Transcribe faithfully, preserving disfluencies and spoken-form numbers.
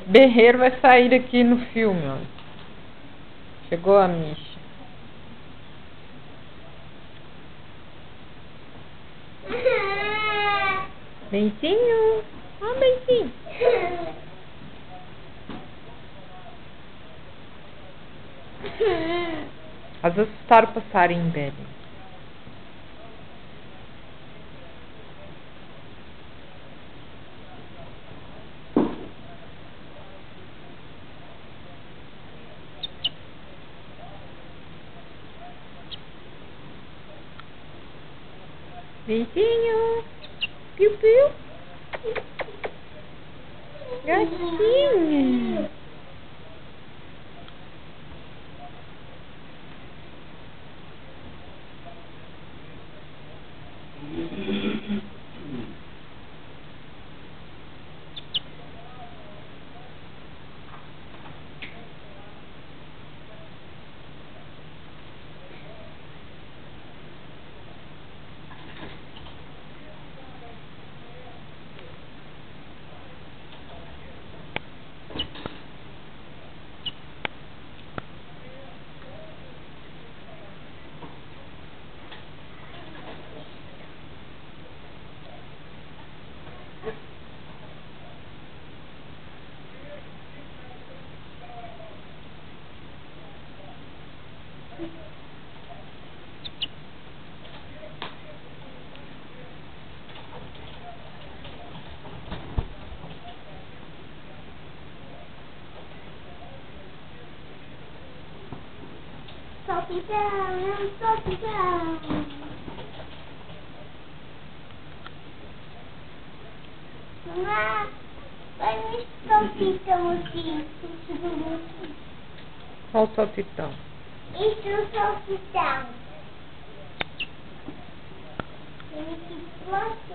berreiro vai sair aqui no filme, ó. Chegou a Misha. Bentinho. Ó, Bentinho. Às vezes assustaram o passarinho dele. Bentinho. Piu, piu. Gatinha. Salpicão, salpicão. Mamãe, vai me salpicão aqui. Qual o salpicão? Isso é o salpicão. Tem que pôr.